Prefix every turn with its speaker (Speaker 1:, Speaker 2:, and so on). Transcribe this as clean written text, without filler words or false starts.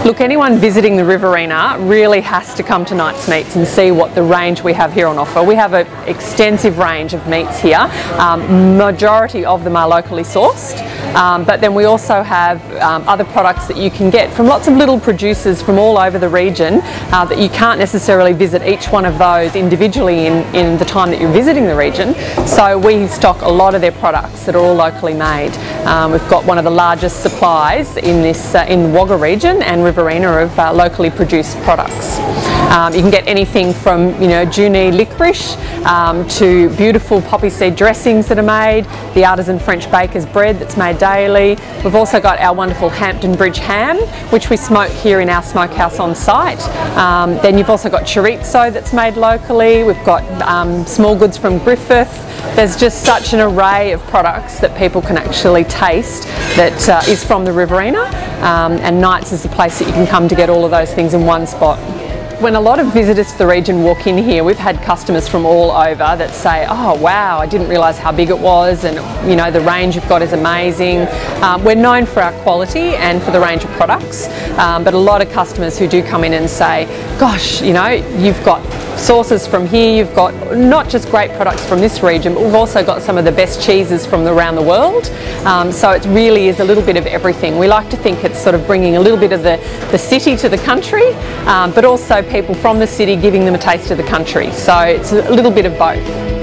Speaker 1: Look, anyone visiting the Riverina really has to come to Knight's Meats and see what the range we have here on offer. We have an extensive range of meats here. Majority of them are locally sourced, but then we also have other products that you can get from lots of little producers from all over the region that you can't necessarily visit each one of those individually in the time that you're visiting the region. So we stock a lot of their products that are all locally made. We've got one of the largest supplies in this in the Wagga region and Riverina of locally produced products. You can get anything from, you know, Junee licorice to beautiful poppy seed dressings that are made, the artisan French baker's bread that's made daily. We've also got our wonderful Hampton Bridge ham, which we smoke here in our smokehouse on site. Then you've also got chorizo that's made locally. We've got small goods from Griffith. There's just such an array of products that people can actually taste that is from the Riverina, and Knight's is the place that you can come to get all of those things in one spot. When a lot of visitors to the region walk in here, we've had customers from all over that say, oh wow, I didn't realise how big it was, and you know, the range you've got is amazing. We're known for our quality and for the range of products, but a lot of customers who do come in and say, gosh, you know, you've got sources from here, you've got not just great products from this region, but we've also got some of the best cheeses from around the world. So it really is a little bit of everything. We like to think it's sort of bringing a little bit of the city to the country, but also people from the city giving them a taste of the country. So it's a little bit of both.